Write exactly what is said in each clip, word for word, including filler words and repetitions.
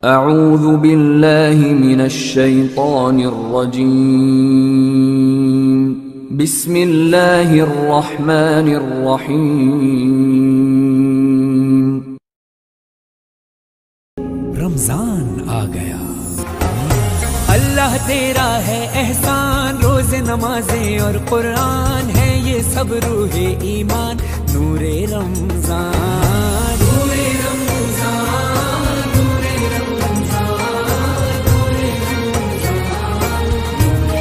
अऊज़ु बिल्लाहि मिनश शैतानिर रजीम। बिस्मिल्लाहिर रहमानिर रहीम। रमजान आ गया, अल्लाह तेरा है एहसान, रोज़े नमाजें और कुरान है ये सब रूहे ईमान। नूरे रमजान, नूरे रमजान, नूरे रमजान, नूरे रमजान, नूरे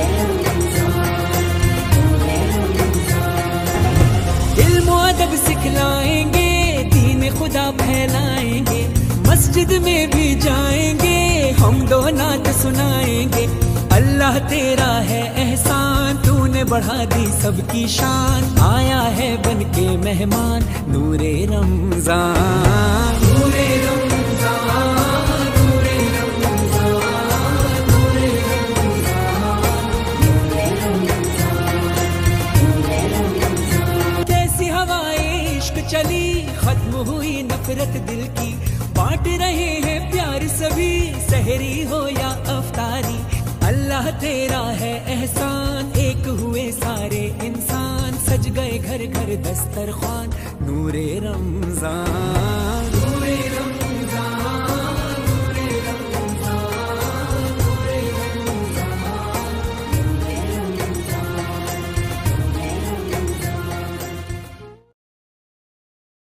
रमजान। इल्म व अदब सिखलाएंगे, दीन खुदा फैलाएंगे, मस्जिद में भी जाएंगे, हम दो नात सुनाएंगे। अल्लाह तेरा है एहसान, तूने बढ़ा दी सबकी शान, आया है बन के मेहमान। नूरे रमजान, नूरे रमजान, नूरे रमजान, नूरे रमजान, नूरे रमजान। कैसी हवाए इश्क चली, खत्म हुई नफरत दिल की, बांट रहे हैं प्यार सभी, सहरी हो या अफ्तारी। अल्लाह तेरा है एहसान, एक हुए सारे इंसान, सज गए घर घर दस्तरखान। नूरे रमजान।